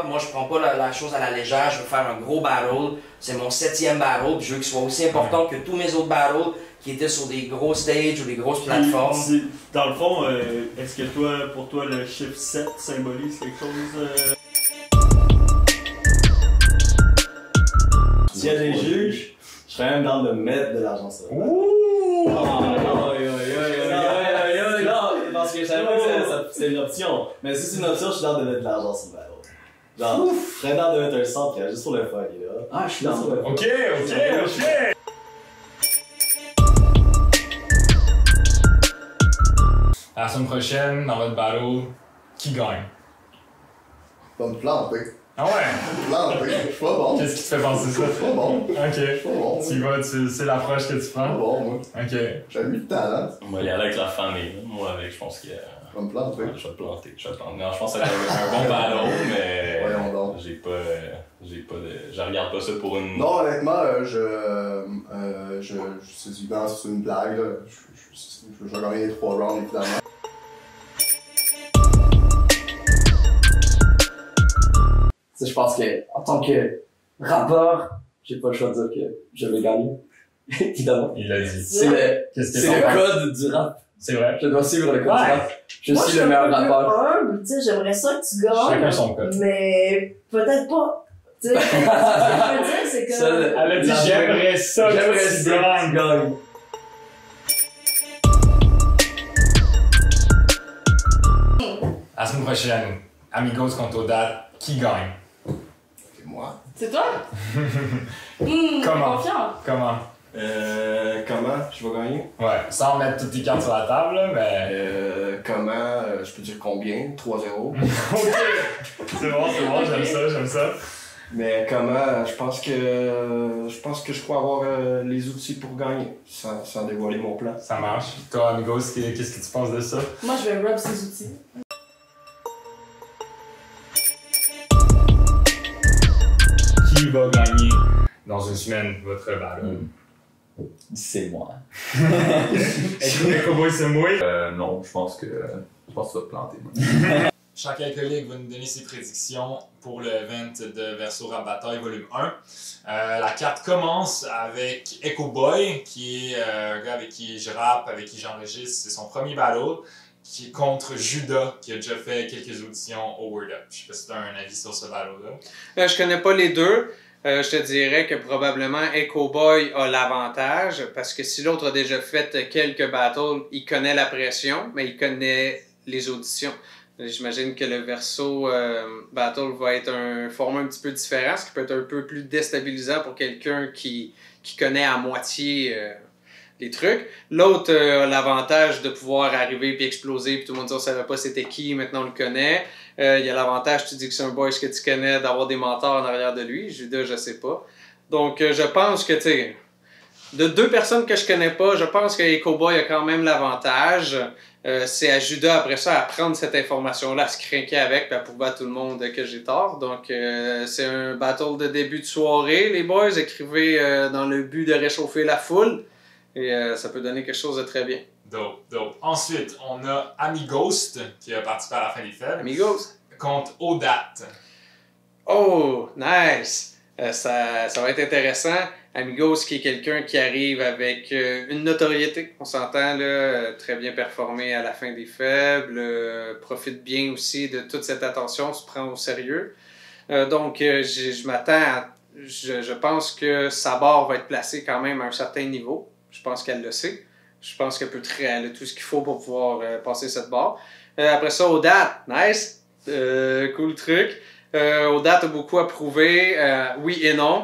moi je prends pas la chose à la légère, je veux faire un gros battle. C'est mon 7e battle, puis je veux qu'il soit aussi important que tous mes autres battles qui étaient sur des gros stages ou des grosses plateformes. Dans le fond, est-ce que pour toi, le chiffre 7 symbolise quelque chose? S'il y a des juges, je serais même dans de mettre de l'argent sur le Ouh! Parce que je savais pas que c'est une option. Mais si c'est une option, je suis dans de mettre de l'argent sur le battle. Genre, je serais dans de mettre un 100 pièces juste pour le fun, là. Ah, je suis dans. Ok. À la semaine prochaine, dans votre battle, qui gagne? Va me planter. Ah ouais? Planter. Je suis pas bon. Qu'est-ce qui te fait penser ça? Je suis pas bon. Ok. Je suis pas bon. Tu vas, c'est l'approche que tu Je suis pas prends? bon, moi. Ok. J'ai eu le talent. On va y aller avec la famille. Moi, avec, je pense que. Je vais me planter. Je vais te planter. Non, je pense que ça va être un bon ballon, mais. Voyons donc. J'ai pas de. Je regarde pas ça pour une. Non, honnêtement, c'est une blague, là. Je vais gagner les 3 rounds, évidemment. Je pense que, en tant que rappeur, j'ai pas le choix de dire que je vais gagner. Évidemment. Il l'a dit. C'est le code du rap. C'est vrai. Je dois suivre le code du rap. Je suis le meilleur rappeur. Tu sais, j'aimerais ça que tu gagnes. Chacun son code. Mais peut-être pas. Tu sais, ce que je veux dire, c'est que. Elle a dit j'aimerais ça que tu gagnes. La semaine prochaine, Amigos contre Odate, qui gagne? C'est moi. C'est toi? Comment? Confiant. Comment? Comment je vais gagner? Ouais, sans mettre toutes tes cartes sur la table, là, mais... Comment, je peux dire combien? 3-0. Ok! C'est bon, j'aime ça. Mais comment, je pense que je crois avoir les outils pour gagner, sans dévoiler mon plan. Ça marche. Toi, Amigos, qu'est-ce que tu penses de ça? Moi, je vais rub ces outils. Qui va gagner dans une semaine votre battle? C'est moi. Est-ce que le cowboy se mouille? Non, je pense que tu vas te planter. Chaque alcoolique va nous donner ses prédictions pour le event de Verso Rap Bataille volume 1. La carte commence avec Echo Boy, qui est un gars avec qui je rappe, avec qui j'enregistre. C'est son premier battle, qui est contre Judas, qui a déjà fait quelques auditions au Word Up. Je sais pas si tu as un avis sur ce battle-là. Je connais pas les deux. Je te dirais que probablement Echo Boy a l'avantage, parce que si l'autre a déjà fait quelques battles, il connaît la pression, mais il connaît les auditions. J'imagine que le Verso Battle va être un format un petit peu différent, ce qui peut être un peu plus déstabilisant pour quelqu'un qui connaît à moitié les trucs. L'autre a l'avantage de pouvoir arriver puis exploser, puis tout le monde dit on savait pas c'était qui, maintenant on le connaît. Il y a l'avantage, tu dis que c'est un boy que tu connais, d'avoir des mentors en arrière de lui. Judas, je sais pas. Donc je pense que, tu sais, de deux personnes que je connais pas, je pense que Echo Boy a quand même l'avantage. C'est à Judas, après ça, à prendre cette information-là, à se craquer avec, puis à prouver à tout le monde que j'ai tort. Donc, c'est un battle de début de soirée. Les boys, écrivez dans le but de réchauffer la foule. Et ça peut donner quelque chose de très bien. Dope. Ensuite, on a Amigos, qui a participé à la fin des fêtes. Amigos. Contre Odate. Oh, nice! Ça va être intéressant. Amigos, qui est quelqu'un qui arrive avec une notoriété, on s'entend, là, très bien performé à la fin des faibles, profite bien aussi de toute cette attention, se prend au sérieux. Donc, je m'attends je pense que sa barre va être placée quand même à un certain niveau. Je pense qu'elle le sait. Je pense qu'elle a tout ce qu'il faut pour pouvoir passer cette barre. Après ça, Odate, nice! Cool truc. Odate a beaucoup à prouver, oui et non.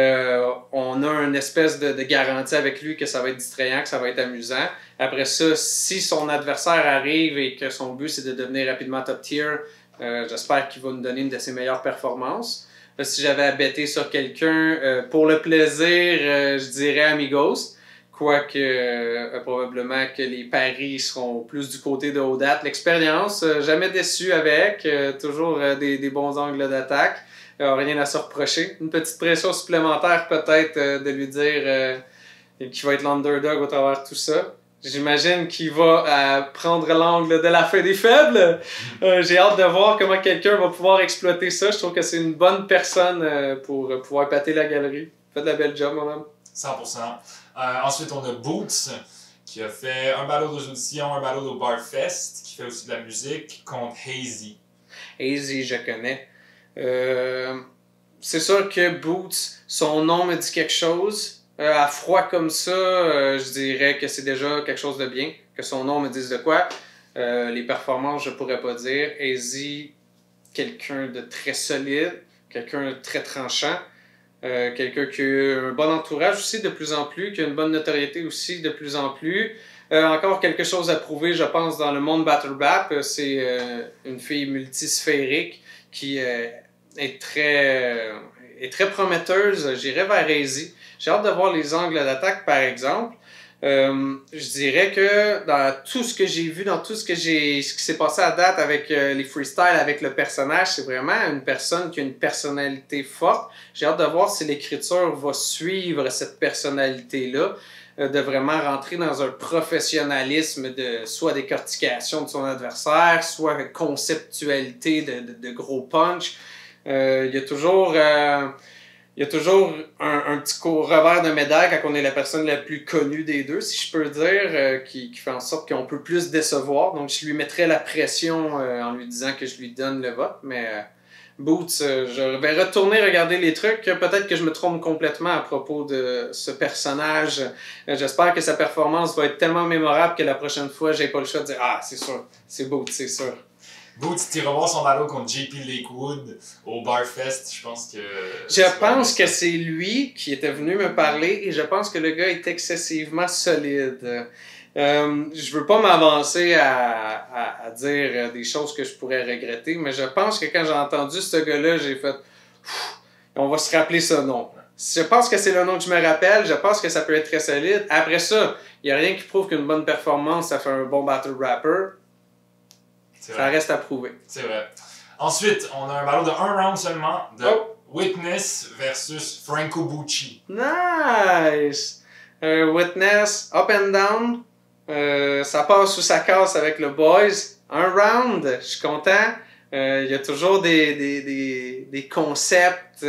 On a une espèce de garantie avec lui que ça va être distrayant, que ça va être amusant. Après ça, si son adversaire arrive et que son but c'est de devenir rapidement top tier, j'espère qu'il va nous donner une de ses meilleures performances. Si j'avais à bêter sur quelqu'un, pour le plaisir, je dirais Amigos. Quoique, probablement que les paris seront plus du côté de Odate. L'expérience, jamais déçu avec, toujours des bons angles d'attaque. Rien à se reprocher. Une petite pression supplémentaire peut-être de lui dire qu'il va être l'underdog au travers de tout ça. J'imagine qu'il va prendre l'angle de la fin des faibles. J'ai hâte de voir comment quelqu'un va pouvoir exploiter ça. Je trouve que c'est une bonne personne pour pouvoir épater la galerie. Faites de la belle job, moi-même. 100%. Ensuite, on a Boots, qui a fait un battle aux auditions, un battle au Barfest, qui fait aussi de la musique, contre Hazy. Hazy, je connais. C'est sûr que Boots, son nom me dit quelque chose. À froid comme ça, je dirais que c'est déjà quelque chose de bien, que son nom me dise de quoi. Les performances, je pourrais pas dire. Hazy, quelqu'un de très solide, quelqu'un de très tranchant, quelqu'un qui a un bon entourage aussi de plus en plus, qui a une bonne notoriété aussi de plus en plus. Encore quelque chose à prouver, je pense, dans le monde Battle Rap. C'est une fille multisphérique qui est très prometteuse. J'irais vers Hazy. J'ai hâte de voir les angles d'attaque, par exemple. Je dirais que dans tout ce que j'ai vu, dans tout ce qui s'est passé à date avec les freestyles, avec le personnage, c'est vraiment une personne qui a une personnalité forte. J'ai hâte de voir si l'écriture va suivre cette personnalité-là, de vraiment rentrer dans un professionnalisme de soit décortication de son adversaire, soit conceptualité de gros punch. Il y a toujours un petit revers de médaille quand on est la personne la plus connue des deux, si je peux dire, qui fait en sorte qu'on peut plus décevoir. Donc, je lui mettrais la pression en lui disant que je lui donne le vote. Mais Boots, je vais retourner regarder les trucs. Peut-être que je me trompe complètement à propos de ce personnage. J'espère que sa performance va être tellement mémorable que la prochaine fois, j'ai pas le choix de dire « Ah, c'est sûr, c'est Boots, c'est sûr. » Boots, tu revois son battle contre JP Lakewood au Barfest, je pense que... Je pense que c'est lui qui était venu me parler et je pense que le gars est excessivement solide. Je veux pas m'avancer à dire des choses que je pourrais regretter, mais je pense que quand j'ai entendu ce gars-là, j'ai fait « On va se rappeler ce nom. » Je pense que c'est le nom que je me rappelle, je pense que ça peut être très solide. Après ça, il n'y a rien qui prouve qu'une bonne performance, ça fait un bon battle rapper. Ça reste à prouver. C'est vrai. Ensuite, on a un battle de 1 round seulement de Witness versus Franco Bucci. Nice! Witness, up and down. Ça passe ou ça casse avec le boys. 1 round, je suis content. Il y a toujours des concepts,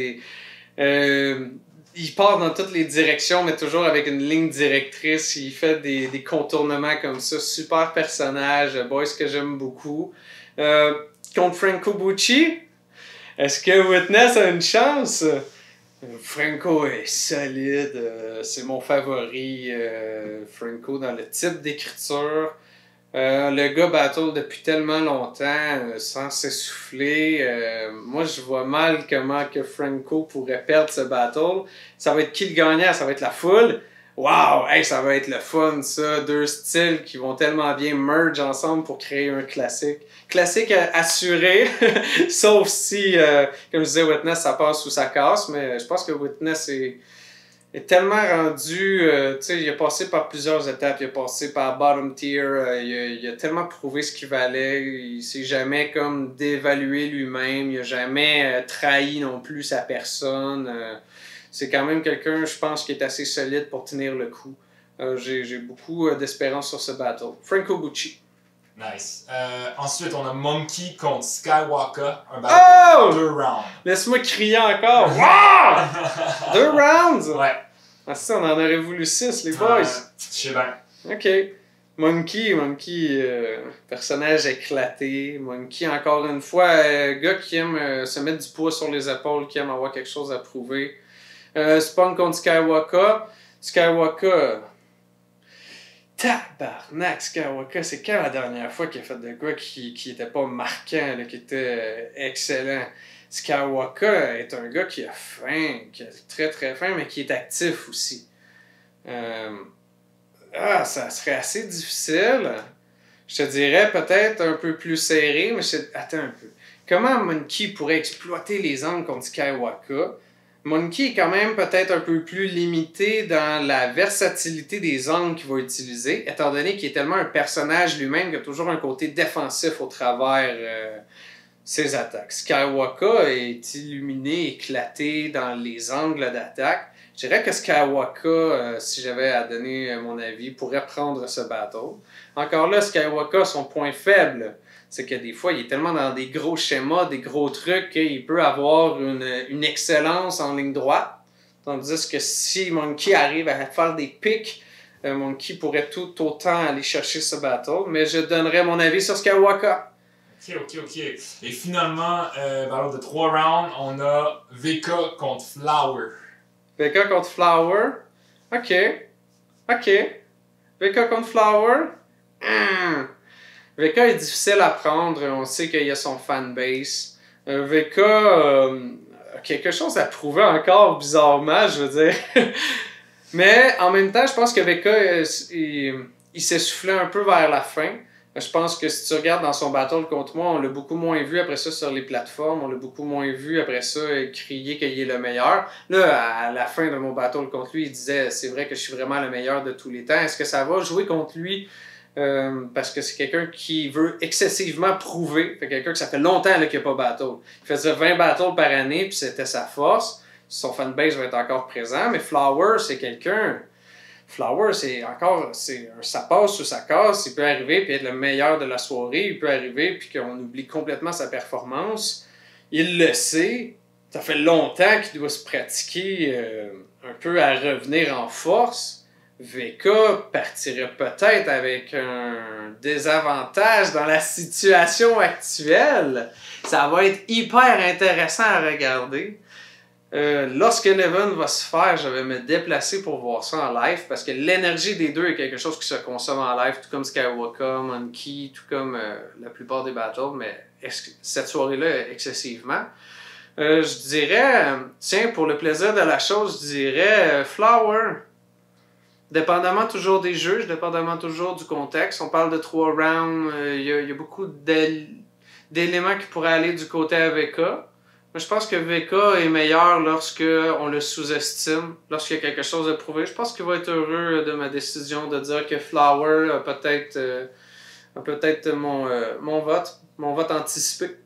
il part dans toutes les directions, mais toujours avec une ligne directrice. Il fait des contournements comme ça. Super personnage, boys que j'aime beaucoup. Contre Franco Bucci, est-ce que Witness a une chance? Franco est solide. C'est mon favori. Franco dans le type d'écriture. Le gars battle depuis tellement longtemps, sans s'essouffler. Moi, je vois mal comment que Franco pourrait perdre ce battle. Ça va être qui le gagnant? Ça va être la foule. Wow! Hey, ça va être le fun, ça. Deux styles qui vont tellement bien merge ensemble pour créer un classique. Classique assuré, sauf si, comme je disais, Witness, ça passe ou ça casse. Mais je pense que Witness est tellement rendu, tu sais, il a passé par plusieurs étapes, il a passé par bottom tier, il a tellement prouvé ce qu'il valait, il s'est jamais comme dévalué lui-même, il a jamais trahi non plus sa personne. C'est quand même quelqu'un, je pense, qui est assez solide pour tenir le coup. J'ai beaucoup d'espérance sur ce battle. Franco Bucci. Nice. Ensuite, on a Monkey contre Skywalker, un battle de 2 rounds. Laisse-moi crier encore. Wow! 2 rounds? Ouais. Ah ça, on en aurait voulu 6, les boys. Je sais bien. Ok. Monkey, personnage éclaté. Monkey, encore une fois, gars qui aime se mettre du poids sur les épaules, qui aime avoir quelque chose à prouver. Spawn contre Skywalker. Tabarnak, Skywalker, c'est quand la dernière fois qu'il a fait de quoi qui était pas marquant, là, qui était excellent? Skywalker est un gars qui a faim, qui a très très faim, mais qui est actif aussi. Ça serait assez difficile. Je te dirais peut-être un peu plus serré, mais attends un peu. Comment Monkey pourrait exploiter les angles contre Skywalker? Monkey est quand même peut-être un peu plus limité dans la versatilité des angles qu'il va utiliser, étant donné qu'il est tellement un personnage lui-même qui a toujours un côté défensif au travers ses attaques. Skywalker est illuminé, éclaté dans les angles d'attaque. Je dirais que Skywalker, si j'avais à donner mon avis, pourrait prendre ce battle. Encore là, Skywalker, son point faible, c'est que des fois, il est tellement dans des gros schémas, des gros trucs, qu'il peut avoir une excellence en ligne droite. Tandis que si Monkey arrive à faire des pics, Monkey pourrait tout autant aller chercher ce battle. Mais je donnerais mon avis sur Skywalker. Ok. Et finalement, battle de 3 rounds, on a VK contre Flower. VK contre Flower. Ok. VK contre Flower. VK est difficile à prendre. On sait qu'il y a son fanbase. VK a quelque chose à prouver encore, bizarrement, je veux dire. Mais en même temps, je pense que VK, il s'est soufflé un peu vers la fin. Je pense que si tu regardes dans son battle contre moi, on l'a beaucoup moins vu après ça sur les plateformes. On l'a beaucoup moins vu après ça crier qu'il est le meilleur. Là, à la fin de mon battle contre lui, il disait « C'est vrai que je suis vraiment le meilleur de tous les temps. » Est-ce que ça va jouer contre lui? Parce que c'est quelqu'un qui veut excessivement prouver. C'est quelqu'un que ça fait longtemps qu'il n'a pas battle. Il faisait 20 battles par année, puis c'était sa force. Son fanbase va être encore présent. Mais Flower, c'est quelqu'un... Flower, ça passe ou ça casse. Il peut arriver et être le meilleur de la soirée. Il peut arriver puis qu'on oublie complètement sa performance. Il le sait. Ça fait longtemps qu'il doit se pratiquer un peu à revenir en force. VK partirait peut-être avec un désavantage dans la situation actuelle. Ça va être hyper intéressant à regarder. Lorsque l'event va se faire, je vais me déplacer pour voir ça en live parce que l'énergie des deux est quelque chose qui se consomme en live, tout comme Skywalker, Monkey, tout comme la plupart des battles, mais cette soirée-là excessivement. Je dirais, tiens, pour le plaisir de la chose, je dirais Flower. Dépendamment toujours des juges, dépendamment toujours du contexte. On parle de 3 rounds, il y a beaucoup d'éléments qui pourraient aller du côté AVK. Mais je pense que VK est meilleur lorsque on le sous-estime, lorsqu'il y a quelque chose à prouver. Je pense qu'il va être heureux de ma décision de dire que Flower a peut-être mon vote anticipé.